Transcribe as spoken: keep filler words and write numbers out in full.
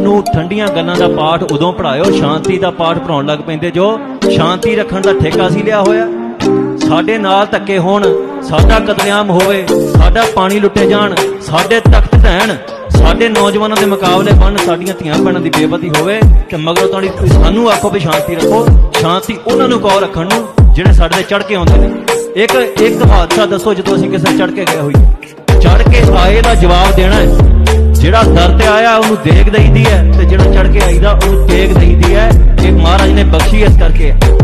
सानू ठंडियां गल्लां दा पाठ उदों पढ़ायो, शांति दा पाठ पढ़ाउण लग पैंदे जो शांति रखण दा ठेका सी लिया होया। साडे नाल धक्के होण, साडा कतलेआम होवे, साडा पानी लुटे जाण, साडे तख्त ढहण, साडे नौजवानों के मुकाबले बन, साडियां धीआं भैणां दी बेपती होवे ते मगरों तुहाडी सानू आखो भी शांति रखो। शांति उन्हां नूं कहो रखण नूं जिहड़े साडे ते चढ़ के आउंदे ने। एक एक हादसा दसो जदों असीं किसे चढ़ के गए होईए, चढ़ के आए दा जवाब देना है। जिहड़ा दर ते आया उन्होंने देग दईदी है, ते जिहड़ा चढ़ के आईदा उन्होंने तेग दईदी है। ये महाराज ने बख्शी इस करके।